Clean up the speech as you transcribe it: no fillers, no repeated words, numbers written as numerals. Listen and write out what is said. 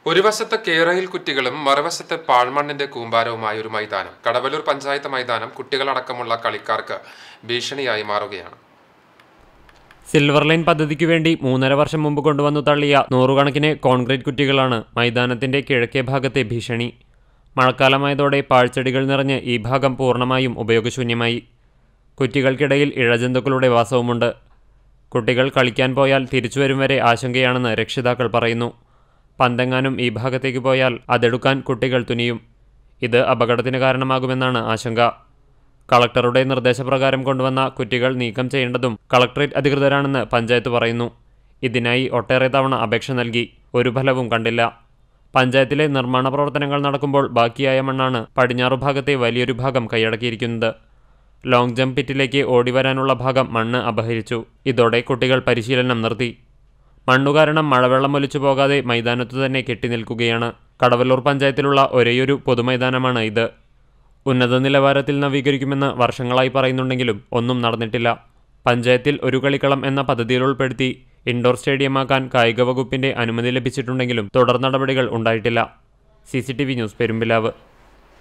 ഒരു വശത്ത് കേരയിൽ കുറ്റികളും മറുവശത്ത് പാഴ്മണ്ണിന്റെ കൂമ്പാരവുമായ ഒരു മൈതാനം. കടവല്ലൂർ പഞ്ചായത്ത് മൈതാനം കുട്ടികളടക്കമുള്ള കളിക്കാർക്ക് ഭീഷണിയായി മാറുകയാണ്. സിൽവർ ലൈൻ പദ്ധതിക്കു വേണ്ടി 3.5 വർഷം മുമ്പ് കൊണ്ടുവന്നു തള്ളിയ നൂറുകണക്കിന് കോൺക്രീറ്റ് കുറ്റികളാണ് മൈതാനത്തിന്റെ കിഴക്കേ ഭാഗത്തെ ഭീഷണി. മഴക്കാലമായതോടെ പാഴ്ചെടികൾ നിറഞ്ഞ് ഈ ഭാഗം പൂർണ്ണമായും ഉപയോഗശൂന്യമായി. കുറ്റികൾക്കിടയിൽ ഇഴജന്തുക്കളുടെ വാസവുമുണ്ട്. കുട്ടികൾ കളിക്കാൻ പോയാൽ തിരിച്ചുവരും വരെ ആശങ്കയാണെന്ന് രക്ഷിതാക്കൾ പറയുന്നു. പന്തെങ്ങാനും ഈ ഭാഗത്തേക്ക് പോയാൽ അതെടുക്കാൻ കുട്ടികൾ തുനിയും. ഇത് അപകടത്തിന് കാരണമാകുമെന്നാണ് ആശങ്ക. കളക്ടറുടെ നിർദ്ദേശപ്രകാരം കൊണ്ടുവന്ന കുറ്റികൾ നീക്കം ചെയ്യേണ്ടതും കളക്ടറേറ്റ് അധികൃതരാണെന്ന് പഞ്ചായത്ത് പറയുന്നു. ഇതിനായി ഒട്ടേറെ തവണ അപേക്ഷ നൽകി. ഒരു ഫലവും കണ്ടില്ല. പഞ്ചായത്തിലെ നിർമ്മാണ പ്രവർത്തനങ്ങൾ നടക്കുമ്പോൾ ബാക്കിയായ മണ്ണാണ് പടിഞ്ഞാറു ഭാഗത്തെ വലിയൊരു ഭാഗം കൈയടക്കിയിരിക്കുന്നത്. ലോങ് ജംപ് പിറ്റിലേക്ക് ഓടിവരാനുള്ള ഭാഗം മണ്ണ് അപഹരിച്ചു. ഇതോടെ കുട്ടികൾ പരിശീലനം നിർത്തി. മണ്ണുകാരണം മഴവെള്ളം ഒലിച്ചു പോകാതെ മൈതാനത്തു തന്നെ കെട്ടിനിൽക്കുകയാണ്. കടവല്ലൂർ പഞ്ചായത്തിലുള്ള ഒരേയൊരു പൊതുമൈതാനമാണ് ഇത്. ഉന്നത നിലവാരത്തിൽ നവീകരിക്കുമെന്ന് വർഷങ്ങളായി പറയുന്നുണ്ടെങ്കിലും ഒന്നും നടന്നിട്ടില്ല. പഞ്ചായത്തിൽ ഒരു കളിക്കളം എന്ന പദ്ധതിയിൽ ഉൾപ്പെടുത്തി ഇൻഡോർ സ്റ്റേഡിയമാക്കാൻ കായിക വകുപ്പിന്റെ അനുമതി ലഭിച്ചിട്ടുണ്ടെങ്കിലും തുടർ നടപടികൾ ഉണ്ടായിട്ടില്ല. CCTV news, Perumpilavu.